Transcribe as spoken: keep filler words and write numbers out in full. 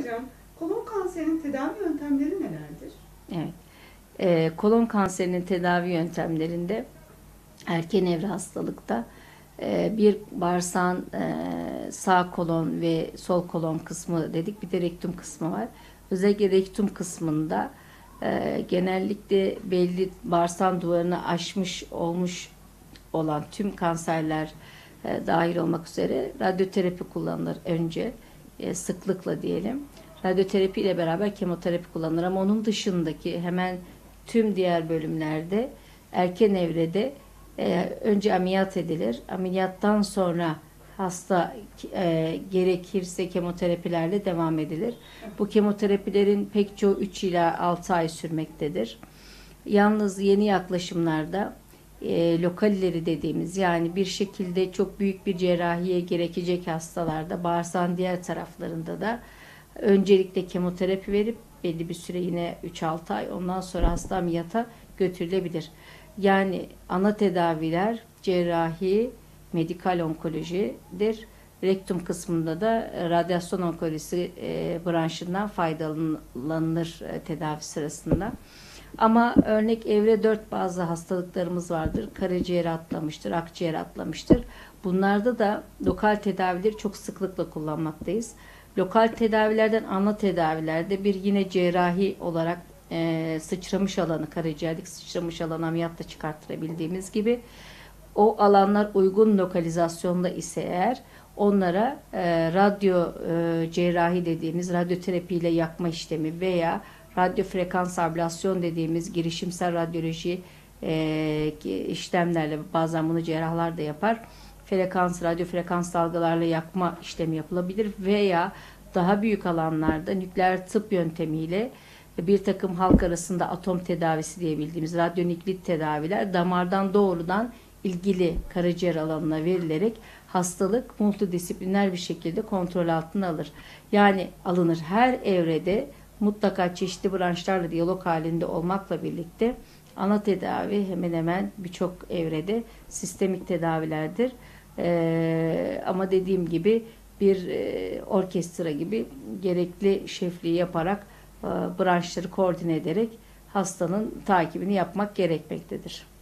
hocam, kolon kanserinin tedavi yöntemleri nelerdir? Evet. Ee, kolon kanserinin tedavi yöntemlerinde erken evre hastalıkta e, bir bağırsağın e, sağ kolon ve sol kolon kısmı dedik. Bir de rektum kısmı var. Özellikle rektum kısmında e, genellikle belli bağırsağın duvarını aşmış olmuş olan tüm kanserler e, dahil olmak üzere radyoterapi kullanılır önce e, sıklıkla diyelim. Radyoterapi ile beraber kemoterapi kullanılır ama onun dışındaki hemen tüm diğer bölümlerde erken evrede e, önce ameliyat edilir. Ameliyattan sonra hasta e, gerekirse kemoterapilerle devam edilir. Bu kemoterapilerin pek çoğu üç ila altı ay sürmektedir. Yalnız yeni yaklaşımlarda e, lokal ileri dediğimiz, yani bir şekilde çok büyük bir cerrahiye gerekecek hastalarda bağırsağın diğer taraflarında da öncelikle kemoterapi verip belli bir süre, yine üç altı ay, ondan sonra hasta ameliyata götürülebilir. Yani ana tedaviler cerrahi, medikal onkolojidir. Rektum kısmında da radyasyon onkolojisi e, branşından faydalanılır e, tedavi sırasında. Ama örnek evre dört bazı hastalıklarımız vardır. Karaciğeri atlamıştır, akciğer atlamıştır. Bunlarda da lokal tedavileri çok sıklıkla kullanmaktayız. Lokal tedavilerden ana tedavilerde bir yine cerrahi olarak e, sıçramış alanı, karaciğerdeki sıçramış alanı ameliyatla çıkarttırabildiğimiz gibi, o alanlar uygun lokalizasyonda ise eğer onlara e, radyo e, cerrahi dediğimiz radyoterapi ile yakma işlemi veya radyo frekans ablasyon dediğimiz girişimsel radyoloji e, işlemlerle, bazen bunu cerrahlar da yapar, frekans, radyo frekans dalgalarla yakma işlemi yapılabilir veya daha büyük alanlarda nükleer tıp yöntemiyle bir takım halk arasında atom tedavisi diye bildiğimiz radyonüklit tedaviler damardan doğrudan ilgili karaciğer alanına verilerek hastalık multidisipliner bir şekilde kontrol altına alır. Yani alınır. Her evrede mutlaka çeşitli branşlarla diyalog halinde olmakla birlikte ana tedavi hemen hemen birçok evrede sistemik tedavilerdir. Ee, ama dediğim gibi bir e, orkestra gibi gerekli şefliği yaparak e, branşları koordine ederek hastanın takibini yapmak gerekmektedir.